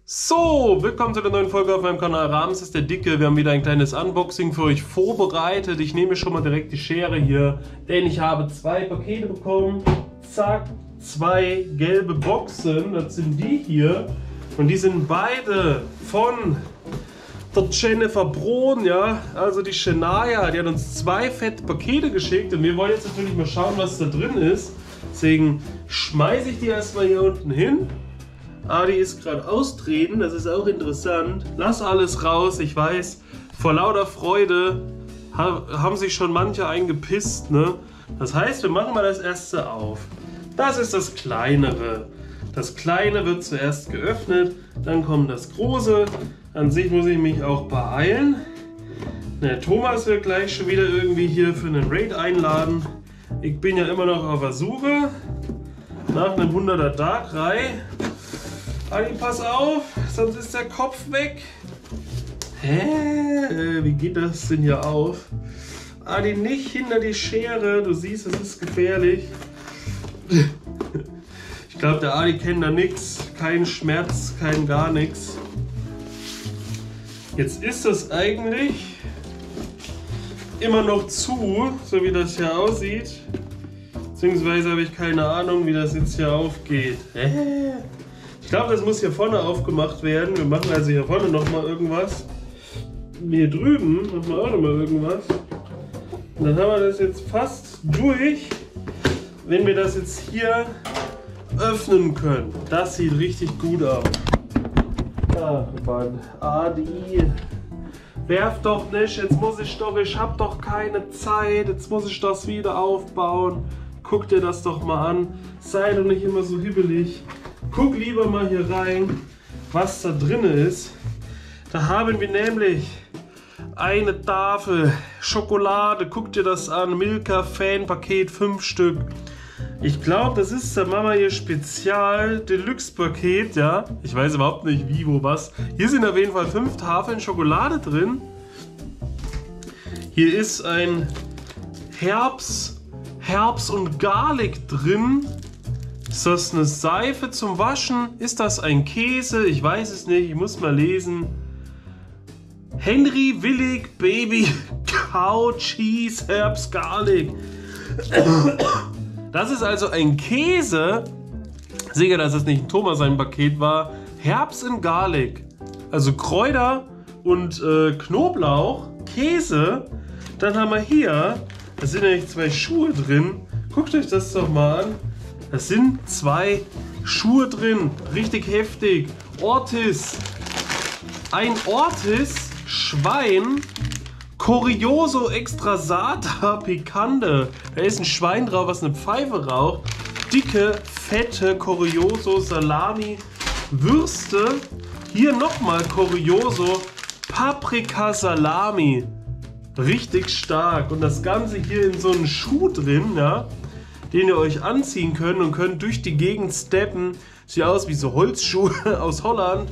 So, willkommen zu der neuen Folge auf meinem Kanal. Rams ist der Dicke. Wir haben wieder ein kleines Unboxing für euch vorbereitet. Ich nehme schon mal direkt die Schere hier, denn ich habe zwei Pakete bekommen. Zack, zwei gelbe Boxen. Das sind die hier. Und die sind beide von der Jennifer Brohn, ja. Also die Shania, die hat uns zwei fette Pakete geschickt. Und wir wollen jetzt natürlich mal schauen, was da drin ist. Deswegen schmeiße ich die erstmal hier unten hin. Adi ist gerade austreten, das ist auch interessant. Lass alles raus, ich weiß, vor lauter Freude haben sich schon manche eingepisst, ne? Das heißt, wir machen mal das erste auf. Das ist das kleinere. Das kleine wird zuerst geöffnet, dann kommt das große. An sich muss ich mich auch beeilen. Der Thomas wird gleich schon wieder irgendwie hier für einen Raid einladen. Ich bin ja immer noch auf der Suche nach einem 100er Darkrai. Adi, pass auf, sonst ist der Kopf weg. Hä? Wie geht das denn hier auf? Adi, nicht hinter die Schere, du siehst, es ist gefährlich. Ich glaube, der Adi kennt da nichts, kein Schmerz, kein gar nichts. Jetzt ist das eigentlich immer noch zu, so wie das hier aussieht. Beziehungsweise habe ich keine Ahnung, wie das jetzt hier aufgeht. Hä? Ich glaube, das muss hier vorne aufgemacht werden. Wir machen also hier vorne nochmal irgendwas. Hier drüben machen wir auch nochmal irgendwas. Und dann haben wir das jetzt fast durch, wenn wir das jetzt hier öffnen können. Das sieht richtig gut aus. Ach Mann, Adi, werf doch nicht, jetzt muss ich doch, ich habe doch keine Zeit, jetzt muss ich das wieder aufbauen. Guck dir das doch mal an, sei doch nicht immer so hibbelig. Guck lieber mal hier rein, was da drin ist. Da haben wir nämlich eine Tafel Schokolade. Guck dir das an. Milka Fan Paket 5 Stück. Ich glaube, das ist der Mama hier Spezial Deluxe Paket. Ja, ich weiß überhaupt nicht wie, wo, was. Hier sind auf jeden Fall 5 Tafeln Schokolade drin. Hier ist ein Herbst und Garlic drin. Ist das eine Seife zum Waschen? Ist das ein Käse? Ich weiß es nicht, ich muss mal lesen. Henry Willig Baby Cow Cheese Herbs Garlic. Das ist also ein Käse. Sicher, dass es nicht ein Thomas sein Paket war. Herbs und Garlic. Also Kräuter und Knoblauch. Käse. Dann haben wir hier, da sind nämlich 2 Schuhe drin. Guckt euch das doch mal an. Das sind 2 Schuhe drin, richtig heftig. Ortis, ein Ortis Schwein, Curioso Extrasata Picante. Da ist ein Schwein drauf, was eine Pfeife raucht. Dicke, fette Curioso Salami Würste. Hier nochmal Curioso Paprika Salami. Richtig stark. Und das Ganze hier in so einem Schuh drin, ja, den ihr euch anziehen könnt und könnt durch die Gegend steppen. Sieht aus wie so Holzschuhe aus Holland.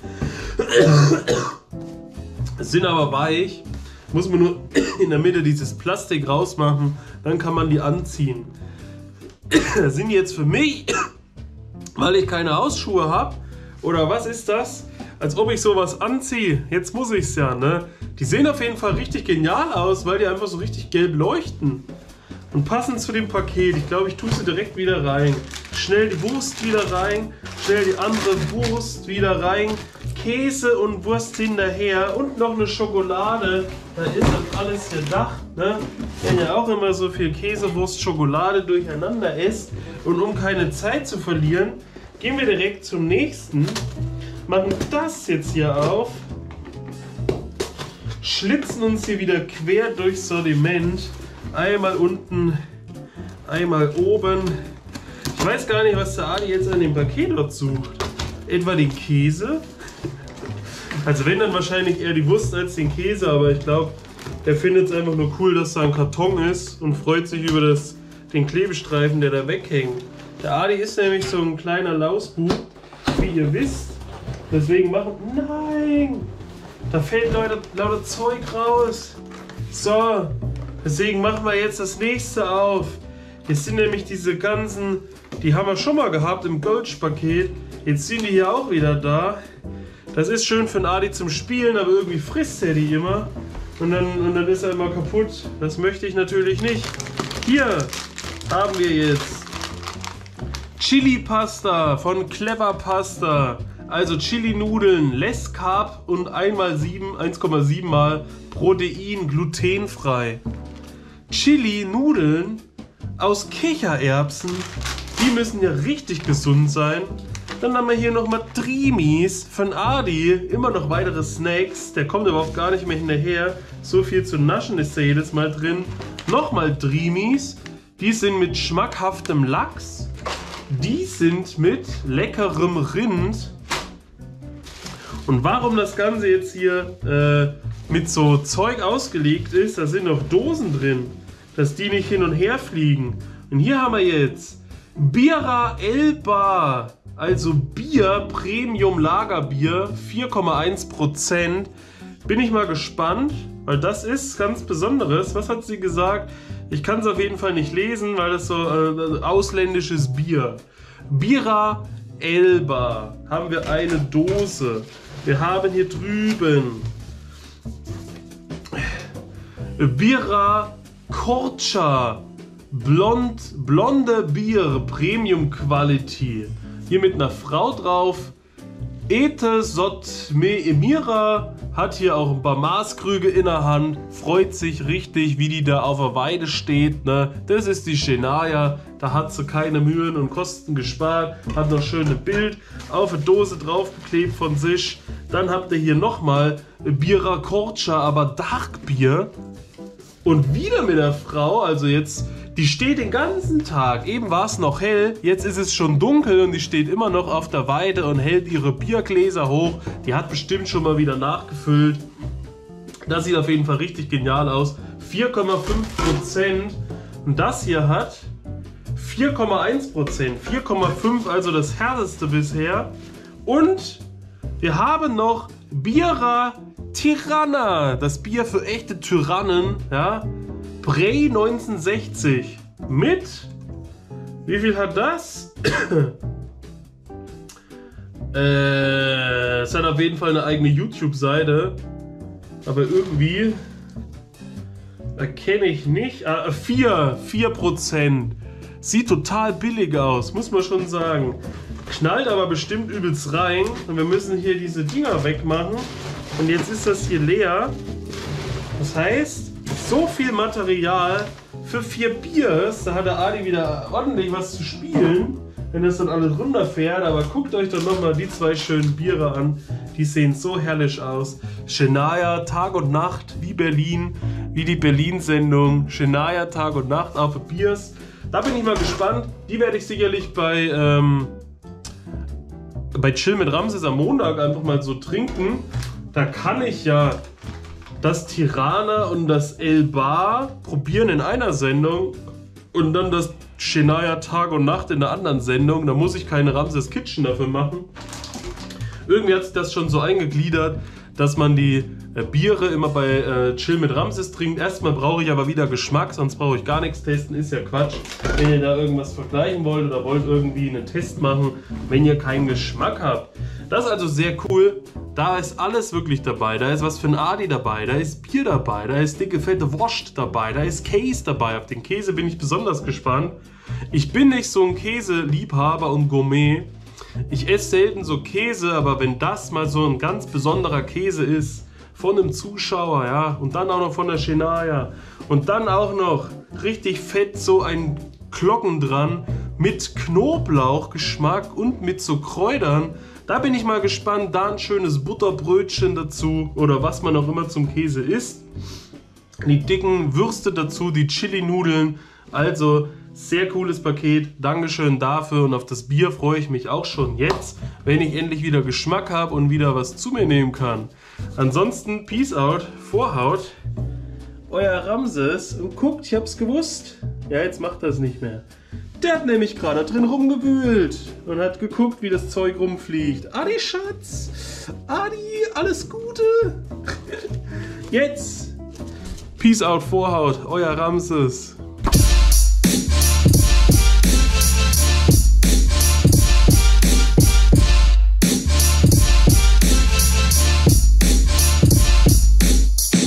Sind aber weich. Muss man nur in der Mitte dieses Plastik rausmachen. Dann kann man die anziehen. Das sind jetzt für mich, weil ich keine Hausschuhe habe. Oder was ist das? Als ob ich sowas anziehe. Jetzt muss ich es ja, ne? Die sehen auf jeden Fall richtig genial aus, weil die einfach so richtig gelb leuchten. Und passend zu dem Paket, ich glaube, ich tue sie direkt wieder rein. Schnell die Wurst wieder rein, schnell die andere Wurst wieder rein. Käse und Wurst hinterher und noch eine Schokolade. Da ist das alles gedacht, ne? Wenn ihr auch immer so viel Käse, Wurst, Schokolade durcheinander isst. Und um keine Zeit zu verlieren, gehen wir direkt zum nächsten. Machen das jetzt hier auf. Schlitzen uns hier wieder quer durchs Sortiment. Einmal unten, einmal oben. Ich weiß gar nicht, was der Adi jetzt an dem Paket dort sucht. Etwa den Käse? Also wenn, dann wahrscheinlich eher die Wurst als den Käse, aber ich glaube, der findet es einfach nur cool, dass da ein Karton ist und freut sich über den Klebestreifen, der da weghängt. Der Adi ist nämlich so ein kleiner Lausbub, wie ihr wisst. Deswegen machen... Nein! Da fällt lauter Zeug raus. So. Deswegen machen wir jetzt das nächste auf. Hier sind nämlich diese ganzen, die haben wir schon mal gehabt im Gulch-Paket. Jetzt sind die hier auch wieder da. Das ist schön für einen Adi zum Spielen, aber irgendwie frisst er die immer. Und dann ist er immer kaputt. Das möchte ich natürlich nicht. Hier haben wir jetzt Chili Pasta von Clever Pasta. Also Chili-Nudeln, less Carb und 1,7 mal Protein, glutenfrei. Chili-Nudeln aus Kichererbsen, die müssen ja richtig gesund sein. Dann haben wir hier nochmal Drimis von Adi, immer noch weitere Snacks. Der kommt überhaupt gar nicht mehr hinterher. So viel zu naschen ist da jedes Mal drin. Nochmal Drimis, die sind mit schmackhaftem Lachs. Die sind mit leckerem Rind. Und warum das Ganze jetzt hier mit so Zeug ausgelegt ist, da sind noch Dosen drin, dass die nicht hin und her fliegen. Und hier haben wir jetzt Birra Elba, also Bier, Premium Lagerbier, 4,1%. Bin ich mal gespannt, weil das ist ganz Besonderes. Was hat sie gesagt? Ich kann es auf jeden Fall nicht lesen, weil das so ausländisches Bier. Birra Elba haben wir eine Dose. Wir haben hier drüben Birra Corcha blonde Bier Premium Quality. Hier mit einer Frau drauf. Ete Sot Me Emira hat hier auch ein paar Maßkrüge in der Hand. Freut sich richtig, wie die da auf der Weide steht. Ne? Das ist die Shania. Da hat sie keine Mühen und Kosten gespart. Hat noch schöne Bild auf eine Dose draufgeklebt von sich. Dann habt ihr hier nochmal Birra Corcha, aber Dark Bier. Und wieder mit der Frau, also jetzt, die steht den ganzen Tag. Eben war es noch hell, jetzt ist es schon dunkel und die steht immer noch auf der Weide und hält ihre Biergläser hoch. Die hat bestimmt schon mal wieder nachgefüllt. Das sieht auf jeden Fall richtig genial aus. 4,5%. Und das hier hat 4,1%. 4,5, also das härteste bisher. Und wir haben noch Birra Tirana, das Bier für echte Tyrannen, ja. Brey 1960 mit, wie viel hat das? Es hat auf jeden Fall eine eigene YouTube-Seite, aber irgendwie erkenne ich nicht. 4%. Sieht total billig aus, muss man schon sagen. Knallt aber bestimmt übelst rein und wir müssen hier diese Dinger wegmachen. Und jetzt ist das hier leer. Das heißt, so viel Material für 4 Biers. Da hat der Adi wieder ordentlich was zu spielen, wenn das dann alles runterfährt. Aber guckt euch doch nochmal die 2 schönen Biere an. Die sehen so herrlich aus. Shania, Tag und Nacht, wie Berlin, wie die Berlin-Sendung. Shania, Tag und Nacht auf Biers. Da bin ich mal gespannt. Die werde ich sicherlich bei Chill mit Ramses am Montag einfach mal so trinken. Da kann ich ja das Tirana und das Elba probieren in einer Sendung und dann das Shania Tag und Nacht in der anderen Sendung. Da muss ich keine Ramses Kitchen dafür machen. Irgendwie hat sich das schon so eingegliedert, dass man die Biere immer bei Chill mit Ramses trinkt. Erstmal brauche ich aber wieder Geschmack, sonst brauche ich gar nichts testen. Ist ja Quatsch. Wenn ihr da irgendwas vergleichen wollt oder wollt irgendwie einen Test machen, wenn ihr keinen Geschmack habt. Das ist also sehr cool. Da ist alles wirklich dabei. Da ist was für ein Adi dabei. Da ist Bier dabei. Da ist dicke, fette Wurst dabei. Da ist Käse dabei. Auf den Käse bin ich besonders gespannt. Ich bin nicht so ein Käseliebhaber und Gourmet. Ich esse selten so Käse, aber wenn das mal so ein ganz besonderer Käse ist, von einem Zuschauer, ja, und dann auch noch von der Shania und dann auch noch richtig fett so ein Glocken dran mit Knoblauchgeschmack und mit so Kräutern, da bin ich mal gespannt. Da ein schönes Butterbrötchen dazu oder was man auch immer zum Käse isst. Die dicken Würste dazu, die Chili-Nudeln, also sehr cooles Paket, Dankeschön dafür und auf das Bier freue ich mich auch schon jetzt, wenn ich endlich wieder Geschmack habe und wieder was zu mir nehmen kann. Ansonsten, Peace out, Vorhaut, euer Ramses und guckt, ich hab's gewusst. Ja, jetzt macht das nicht mehr. Der hat nämlich gerade drin rumgewühlt und hat geguckt, wie das Zeug rumfliegt. Adi, Schatz, Adi, alles Gute. Jetzt, Peace out, Vorhaut, euer Ramses.